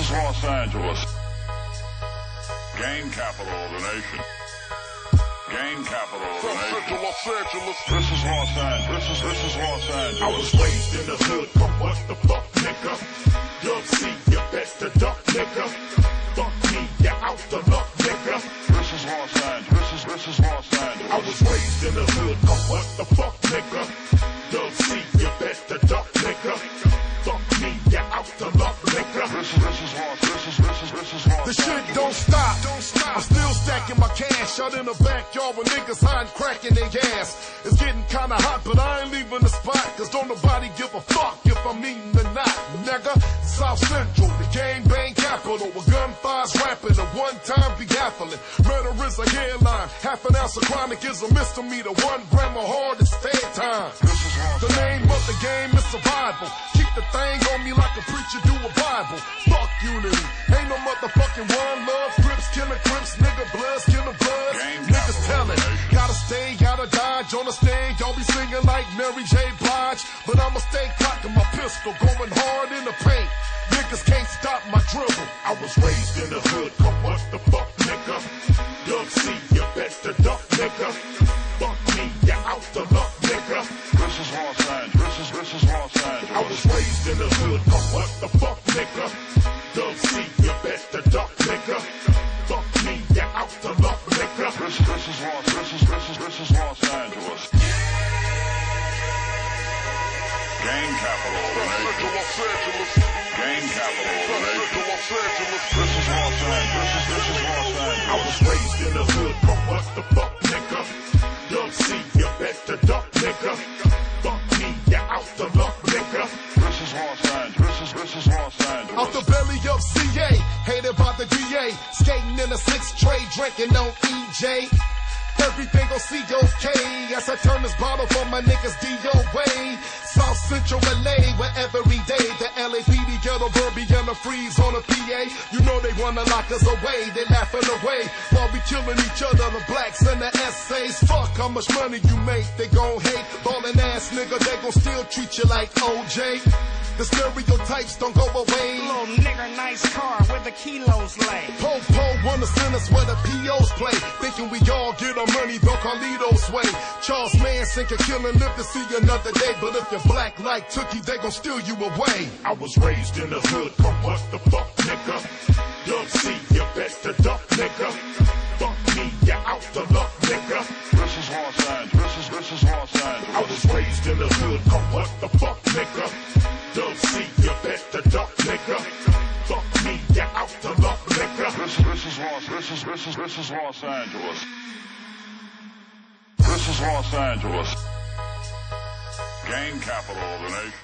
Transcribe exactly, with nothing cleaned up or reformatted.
is Los Angeles. Gang capital of the nation. Gang capital of the nation. Los Angeles. This is Los Angeles. This is, this is Los Angeles. I was raised in the hood, but what the fuck, nigga? You'll see, you better duck, nigga. Fuck me, you out the luck, nigga. This is Los Angeles. This is, this is Los Angeles. I was raised in the hood, but what the fuck, nigga? You'll see, you better duck, nigga. Fuck me, you out the luck, nigga. This is, this is Los, this is, this is, this is Los The shit Angeles. don't stop. Don't stop. I'm still stacking my cash out in the backyard with niggas hiding cracking their ass. It's getting kinda hot, but I ain't leaving the spot, cause don't nobody give a fuck if I'm eating or not, nigga. South Central, the gang bang capital, with gunfires rapping, a one-time begaffling. Murder is a headline, half an ounce of chronic is a misdemeanor, one gram of hard is fair time. This is Los The name of the game is survival. Keep the thing on me like a preacher do a Bible. Fuck unity, ain't no motherfucking one love. Crips killing crips, nigga bloods killing bloods. Gang Niggas capital telling, of the nation. gotta stay, gotta dodge on the stand. Y'all be singing like Mary J. Blige, but I'ma stay cocking my pistol, going hard in the paint. Niggas can't stop my dribble. I was raised in the hood, but what the fuck, nigga? You'll see, you better duck, nigga. Fuck me, you out the luck, nigga. This is Los Angeles. This is, this is Los Angeles. I was raised in the hood, but what the fuck, nigga? You'll see, you better duck, nigga. Fuck me, you out the luck, nigga. This is, this is Los, this is, this is, this is Los Angeles. Gang capital of the nation. Los Angeles. Gang capital of the nation. Los Angeles. This is Los Angeles. This is, this is Los I Angeles. was raised in the hood, but what the fuck, nigga? You'll see, you better duck, nigga. Fuck me, you out the luck, nigga. This is Los Angeles. This is, this is Los Angeles. Out the belly of C A, hated by the D A, skating in a six tray, drinking on E J. Everything gon' see okay as I turn this bottle for my niggas D O A. South Central L A, where every day the L A P D get a Burby and a freeze on a P A. You know they wanna lock us away, they laughing away while we killing each other, the blacks and the S As. Fuck how much money you make, they gon' hate. Ballin' ass nigga, they gon' still treat you like O J. The stereotypes don't go away. Little nigger, nice car where the kilos lay. Po-po wanna send us where the P Os play, thinking we all get our money the Carlito's way. Charles Manson can kill and live to see another day, but if you're black like Tookie, they gon' steal you away. I was raised in the hood, but what the fuck, nigga? You'll see, you better duck, nigga. Fuck me, you out the luck, nigga. This is Los Angeles. This is, this is Los Angeles. I was raised in the hood, but what the fuck, nigga? You'll see, you better duck, nigga. Fuck me, you out the luck, nigga. This is, this is Los, this is, this is, this is Los Angeles. This is Los Angeles. Gang capital of the nation.